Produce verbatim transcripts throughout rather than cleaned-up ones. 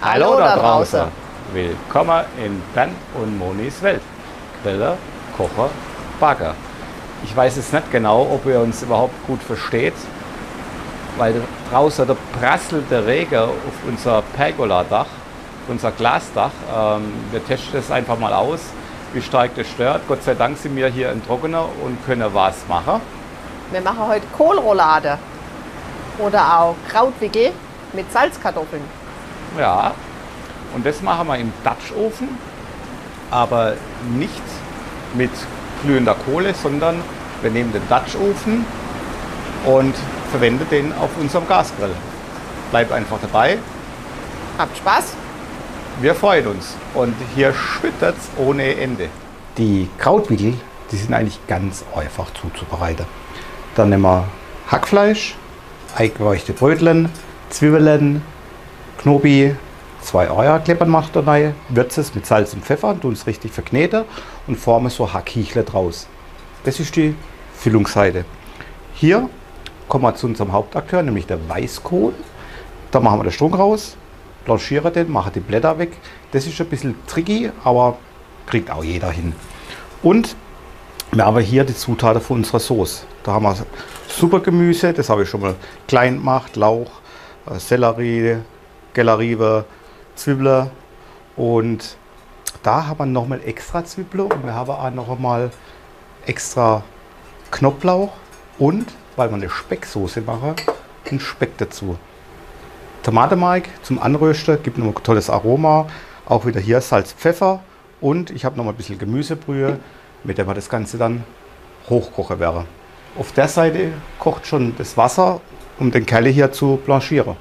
Hallo da draußen! Willkommen in Ben und Monis Welt. Griller, Kocher, Bagger. Ich weiß jetzt nicht genau, ob ihr uns überhaupt gut versteht, weil draußen der prasselt der Regen auf unser Pergola-Dach, unser Glasdach. Ähm, wir testen es einfach mal aus, wie stark das stört. Gott sei Dank sind wir hier in Trockener und können was machen. Wir machen heute Kohlroulade oder auch Krautwickel mit Salzkartoffeln. Ja, und das machen wir im Dutch-Ofen, aber nicht mit glühender Kohle, sondern wir nehmen den Dutch-Ofen und verwenden den auf unserem Gasgrill. Bleibt einfach dabei. Habt Spaß! Wir freuen uns und hier schüttet es ohne Ende. Die Krautwickel, die sind eigentlich ganz einfach zuzubereiten. Dann nehmen wir Hackfleisch, eingeräuchte Brötchen, Zwiebeln, Knobi, zwei Eierkleppern macht er rein, würzt es mit Salz und Pfeffer, tun es richtig verkneten und formen so Hackichle draus. Das ist die Füllungsseite. Hier kommen wir zu unserem Hauptakteur, nämlich der Weißkohl. Da machen wir den Strunk raus, blanchieren den, machen die Blätter weg. Das ist ein bisschen tricky, aber kriegt auch jeder hin. Und wir haben hier die Zutaten für unsere Sauce. Da haben wir super Gemüse, das habe ich schon mal klein gemacht, Lauch, Sellerie, Gelleriebe, Zwiebeln, und da haben wir nochmal extra Zwiebeln und wir haben auch noch mal extra Knoblauch und, weil wir eine Specksoße machen, einen Speck dazu. Tomatenmark zum Anrösten, gibt noch ein tolles Aroma, auch wieder hier Salz, Pfeffer, und ich habe noch mal ein bisschen Gemüsebrühe, mit der wir das Ganze dann hochkochen werden. Auf der Seite kocht schon das Wasser, um den Kelle hier zu blanchieren.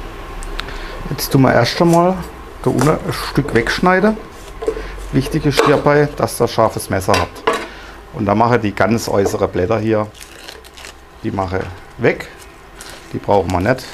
Jetzt tun wir erst einmal da unten ein Stück wegschneiden. Wichtig ist hierbei, dass ihr ein scharfes Messer habt. Und dann mache ich die ganz äußeren Blätter hier, die mache ich weg. Die brauchen wir nicht.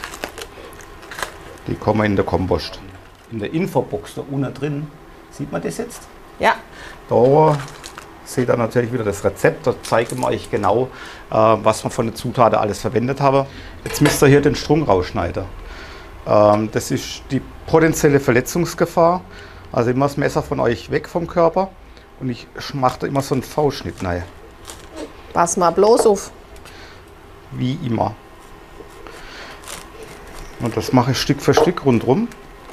Die kommen in den Kompost. In der Infobox da unten drin, sieht man das jetzt? Ja. Da seht ihr natürlich wieder das Rezept. Da zeige ich euch genau, was wir von den Zutaten alles verwendet haben. Jetzt müsst ihr hier den Strunk rausschneiden. Das ist die potenzielle Verletzungsgefahr. Also immer das Messer von euch weg vom Körper, und ich mache da immer so einen V-Schnitt rein. Pass mal bloß auf. Wie immer. Und das mache ich Stück für Stück rundherum.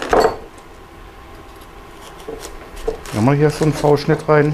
Dann machen wir hier so einen V-Schnitt rein.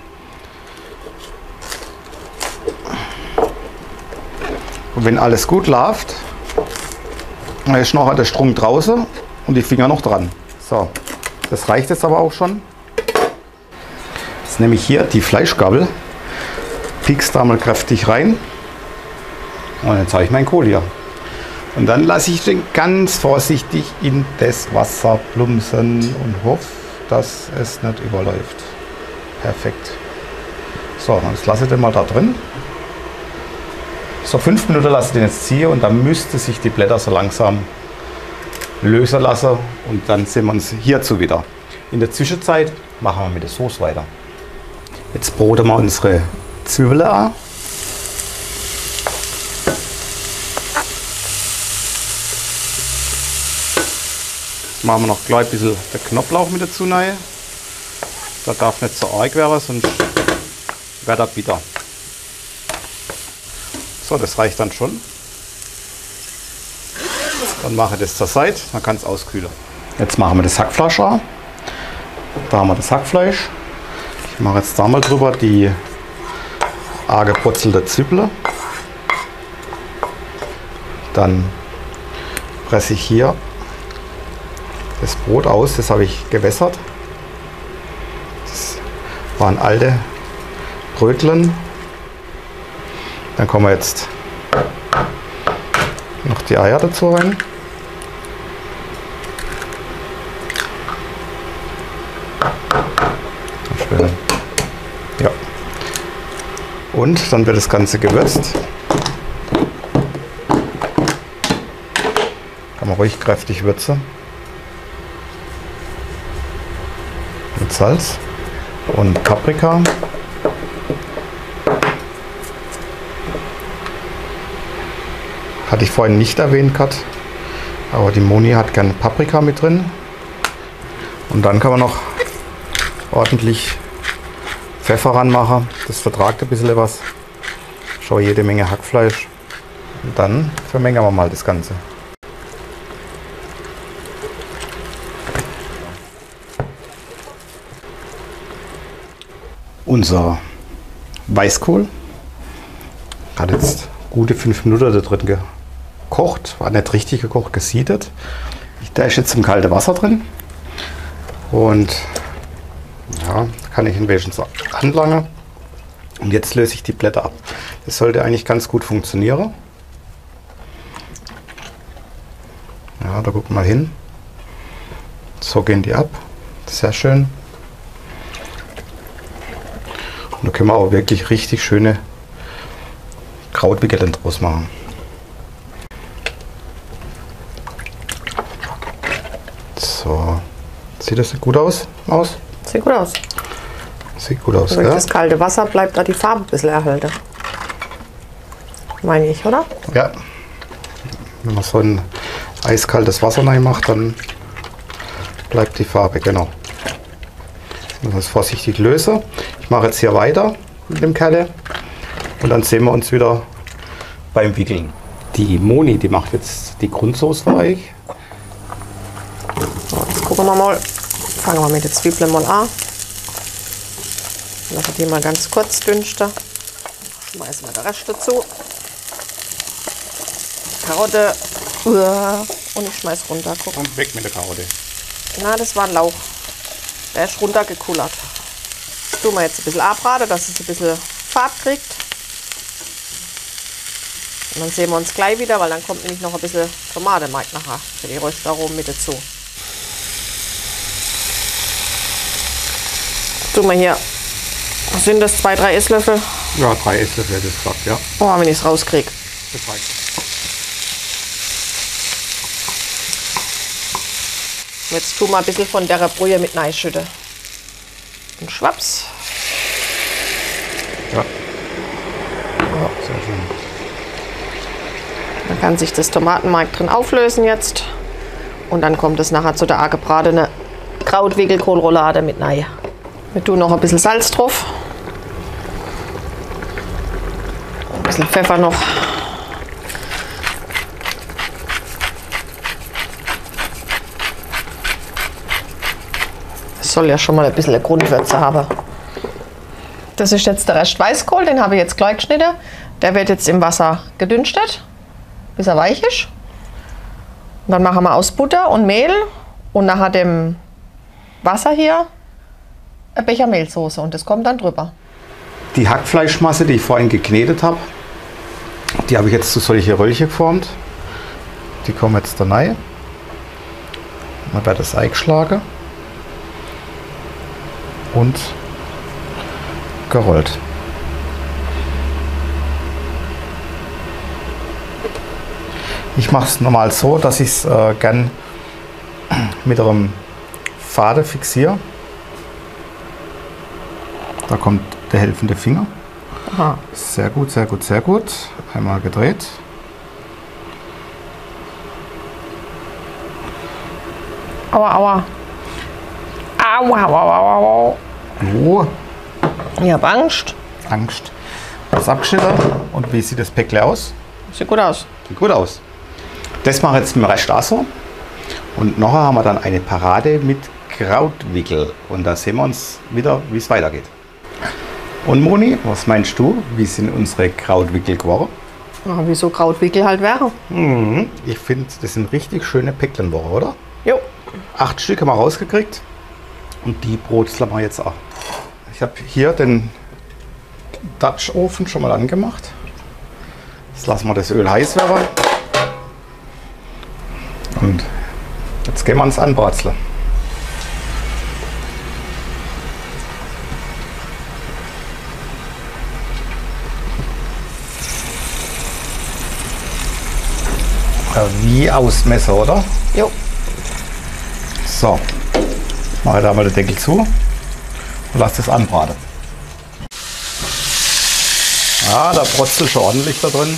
Und wenn alles gut läuft, dann ist nachher der Strunk draußen und die Finger noch dran. So, das reicht jetzt aber auch schon. Jetzt nehme ich hier die Fleischgabel, piekst da mal kräftig rein, und jetzt habe ich meinen Kohl hier. Und dann lasse ich den ganz vorsichtig in das Wasser plumpsen und hoffe, dass es nicht überläuft. Perfekt. So, jetzt lasse ich den mal da drin. So, fünf Minuten lasse ich den jetzt ziehen, und dann müsste sich die Blätter so langsam lösen lassen, und dann sehen wir uns hierzu wieder. In der Zwischenzeit machen wir mit der Sauce weiter. Jetzt broten wir unsere Zwiebeln an. Jetzt machen wir noch gleich ein bisschen den Knoblauch mit dazu rein. Das darf nicht so arg werden, sonst wird er bitter. So, das reicht dann schon. Dann mache ich das zur Seite, dann kann es auskühlen. Jetzt machen wir das Hackfleisch an. Da haben wir das Hackfleisch. Ich mache jetzt da mal drüber die angebrutzelte Zwiebel. Dann presse ich hier das Brot aus, das habe ich gewässert. Das waren alte Brötchen. Dann kommen wir jetzt noch die Eier dazu rein. Schön. Ja. Und dann wird das Ganze gewürzt. Kann man ruhig kräftig würzen. Mit Salz und Paprika. Hatte ich vorhin nicht erwähnt gehabt, aber die Moni hat gerne Paprika mit drin. Und dann kann man noch ordentlich Pfeffer ranmachen. Das vertragt ein bisschen was. Schau, jede Menge Hackfleisch. Und dann vermengen wir mal das Ganze. Unser Weißkohl hat jetzt gute fünf Minuten da drin gekocht. War nicht richtig gekocht, gesiedet. Der ist jetzt im kalten Wasser drin. Und ja, kann ich ihn wenigstens so anlangen. Und jetzt löse ich die Blätter ab. Das sollte eigentlich ganz gut funktionieren. Ja, da gucken wir mal hin. So gehen die ab. Sehr schön. Und da können wir auch wirklich richtig schöne Krautwickel draus machen. So. Sieht das gut aus? aus? Sieht gut aus. Sieht gut aus, Durch ja? das kalte Wasser bleibt da die Farbe ein bisschen erhalten. Meine ich, oder? Ja. Wenn man so ein eiskaltes Wasser rein macht, dann bleibt die Farbe, genau. Ich muss das vorsichtig lösen. Ich mache jetzt hier weiter mit dem Kelle und dann sehen wir uns wieder beim Wickeln. Die Moni, die macht jetzt die Grundsoße für euch. So, jetzt gucken wir mal. Fangen wir mit den Zwiebeln mal an. Lassen die mal ganz kurz dünsten. Schmeißen wir den Rest dazu. Karotte. Und ich schmeiß runter. Guck. Und weg mit der Karotte. Na, das war ein Lauch. Der ist runtergekullert. Das tun wir jetzt ein bisschen anbraten, dass es ein bisschen Farbe kriegt. Und dann sehen wir uns gleich wieder, weil dann kommt nämlich noch ein bisschen Tomatenmark nachher für die Röstaromen mit dazu. Tun wir hier. Sind das zwei, drei Esslöffel? Ja, drei Esslöffel hätte ich gesagt, ja. Oh, wenn ich es rauskriege. Das reicht. Jetzt tun wir ein bisschen von der Brühe mit reinschütten. Und schwapps. Ja. Ja, sehr schön. Dann kann sich das Tomatenmark drin auflösen jetzt. Und dann kommt es nachher zu der angebratenen Krautwickel-Kohlroulade mit rein. Wir tun noch ein bisschen Salz drauf. Ein bisschen Pfeffer noch. Das soll ja schon mal ein bisschen eine Grundwürze haben. Das ist jetzt der Rest Weißkohl, den habe ich jetzt gleich geschnitten. Der wird jetzt im Wasser gedünstet, bis er weich ist. Und dann machen wir aus Butter und Mehl und nachher dem Wasser hier eine Bechamelsoße und das kommt dann drüber. Die Hackfleischmasse, die ich vorhin geknetet habe, die habe ich jetzt zu solche Röllchen geformt. Die kommen jetzt da rein. Dann wird das eingeschlagen und gerollt. Ich mache es normal so, dass ich es äh, gern mit einem Faden fixiere. Da kommt der helfende Finger. Aha. Sehr gut, sehr gut, sehr gut. Einmal gedreht. Aua, aua. Aua, aua, aua, aua. Oh, Ich habe Angst. Angst. Das ist abgeschnitten. Und wie sieht das Päckle aus? Sieht gut aus. Sieht gut aus. Das mache ich jetzt mit dem Rest auch so. Und nachher haben wir dann eine Parade mit Krautwickel. Und da sehen wir uns wieder, wie es weitergeht. Und Moni, was meinst du? Wie sind unsere Krautwickel geworden? Ja, wieso Krautwickel halt wäre? Mhm. Ich finde, das sind richtig schöne Päcklen geworden, oder? Jo. Acht Stück haben wir rausgekriegt. Und die brotzeln wir jetzt auch. Ich habe hier den Dutch Ofen schon mal angemacht. Jetzt lassen wir das Öl heiß werden. Und jetzt gehen wir ans Anbratzeln. Ja, wie ausmessen, oder? Jo. So, mache da mal den Deckel zu und lasse das anbraten. Ja, da brotzelt schon ordentlich da drin.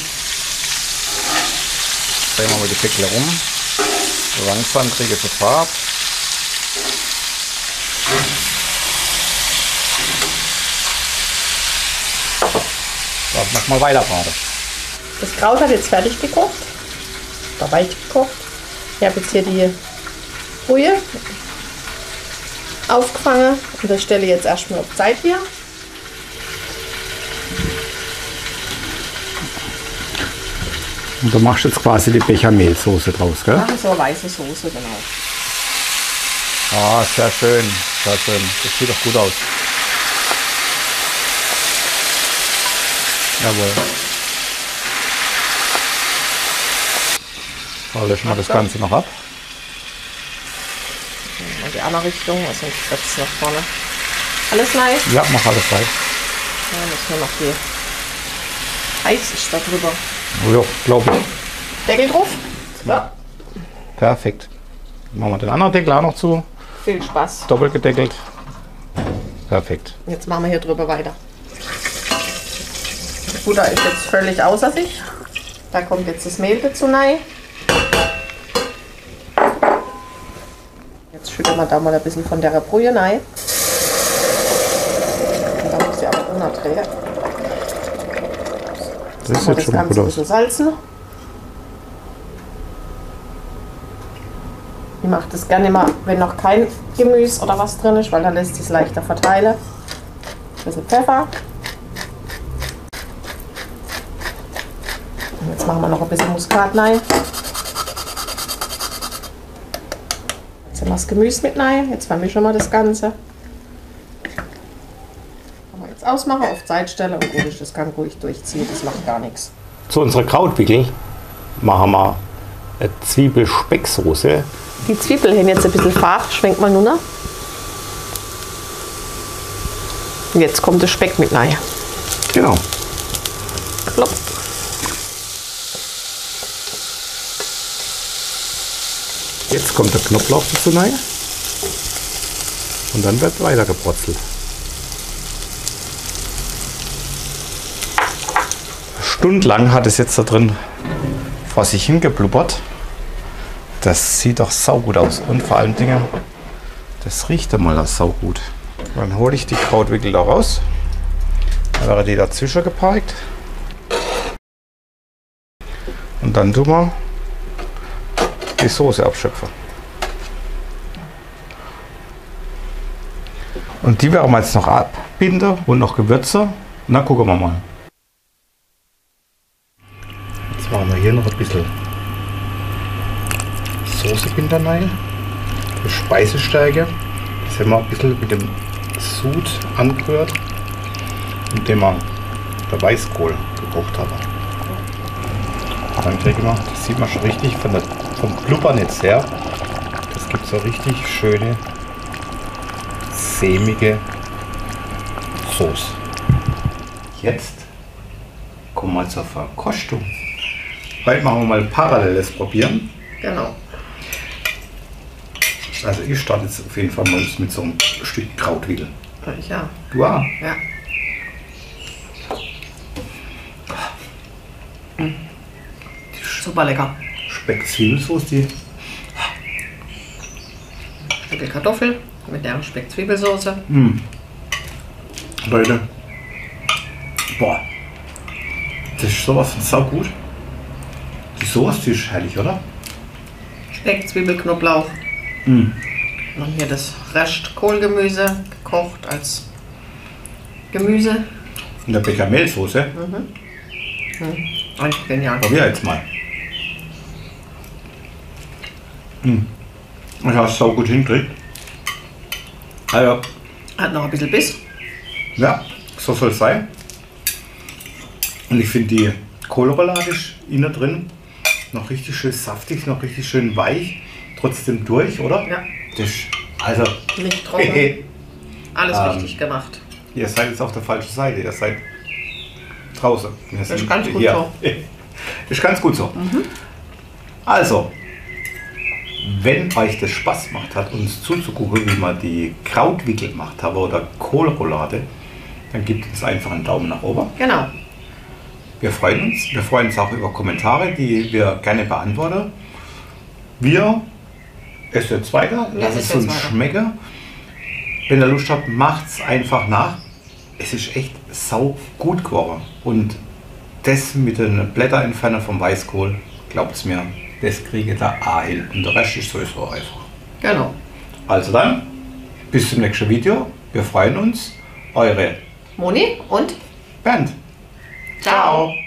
Drehen wir mal die Deckel rum. So langsam kriege ich die Farbe. So, mach mal weiter braten. Das Kraut hat jetzt fertig gekocht. Oder weich gekocht. Ich habe jetzt hier die Brühe aufgefangen und das stelle ich jetzt erstmal auf Zeit hier. Und du machst jetzt quasi die Bechamelsoße draus, gell? Machen so eine weiße Soße, genau. Ah, sehr schön, sehr schön. Das sieht doch gut aus. Jawohl. So, löschen wir das Ganze noch ab. Und die andere Richtung, also sonst wird es nach vorne. Alles nice? Ja, mach alles rein. Ja, müssen wir noch die heiß ist da drüber. Ja, glaube ich. Deckel drauf? Ja. Perfekt. Machen wir den anderen Deckel auch noch zu. Viel Spaß. Doppelt gedeckelt. Perfekt. Jetzt machen wir hier drüber weiter. Das Butter ist jetzt völlig außer sich. Da kommt jetzt das Mehl dazu rein. Jetzt schütten wir da mal ein bisschen von der Brühe rein. Und dann muss ich aber runterdrehen. Das sieht das schon Ganze gut ein aus. bisschen salzen. Ich mache das gerne immer, wenn noch kein Gemüse oder was drin ist, weil dann lässt sich es leichter verteilen. Ein bisschen Pfeffer. Und jetzt machen wir noch ein bisschen Muskat rein. Jetzt haben wir das Gemüse mit rein. Jetzt vermischen wir das Ganze. Kann man jetzt ausmachen, auf Zeit stellen und gut ist, das kann ruhig durchziehen, das macht gar nichts. Zu unserer Krautwickel machen wir eine Zwiebelspecksoße. Die Zwiebeln haben jetzt ein bisschen Farbe, schwenkt man nur noch. Und jetzt kommt der Speck mit rein. Genau. Plopp. Jetzt kommt der Knoblauch dazu rein. Und dann wird weiter gebrotzelt. Stundenlang hat es jetzt da drin vor sich hingeblubbert. Das sieht doch saugut aus. Und vor allen Dingen, das riecht einmal auch saugut. Dann hole ich die Krautwickel da raus. Dann wäre die dazwischen geparkt. Und dann tun wir die Soße abschöpfen. Und die werden wir jetzt noch abbinden und noch gewürzen. Und dann gucken wir mal. Jetzt machen wir hier noch ein bisschen Soße binden rein. Für Speisestärke. Das haben wir ein bisschen mit dem Sud angerührt, indem wir der Weißkohl gekocht haben. Dann kriegen wir, das sieht man schon richtig von der, vom Blubbern jetzt her. Das gibt so richtig schöne, sämige Soße. Jetzt kommen wir zur Verkostung. Heute machen wir mal paralleles Probieren. Genau. Also ich starte jetzt auf jeden Fall mal mit so einem Stück Krautwickel. Ich ja. Du auch? Ja. Mhm. Super lecker. Speck-Zwiebelsoße, die Stücke Kartoffel mit der Speck-Zwiebelsoße. Mm. Leute, boah, das ist sowas von saugut. Die Soße, die ist herrlich, oder? Speck, Zwiebel, Knoblauch. Mm. Und hier das Rest Kohlgemüse gekocht als Gemüse. In der Bechamelsoße. Mhm. Mhm. Eigentlich genial. Probier jetzt mal. Mm. Ich habe es saugut hingekriegt. Also, Hat noch ein bisschen Biss. ja, so soll es sein. Und ich finde die Kohlroulade ist innen drin noch richtig schön saftig, noch richtig schön weich, trotzdem durch, oder? Ja. Das ist, also, Nicht trocken. Alles Ähm, richtig gemacht. ihr seid jetzt auf der falschen Seite, ihr seid draußen. Wir Das sind ist ganz gut hier. so. Das ist ganz gut so. Mhm. Also, wenn euch das Spaß gemacht hat, uns zuzugucken, wie man die Krautwickel gemacht haben oder Kohlroulade, dann gebt uns einfach einen Daumen nach oben. Genau. Wir freuen uns. Wir freuen uns auch über Kommentare, die wir gerne beantworten. Wir essen jetzt weiter, Wir lass essen es jetzt uns weiter. schmecken. wenn ihr Lust habt, macht es einfach nach. Es ist echt sau gut geworden. Und das mit den Blätterentferner vom Weißkohl, glaubt es mir, das kriege ich da auch hin. Und der Rest ist sowieso einfach. Genau. Also dann, bis zum nächsten Video. Wir freuen uns. Eure Moni und Bernd. ciao.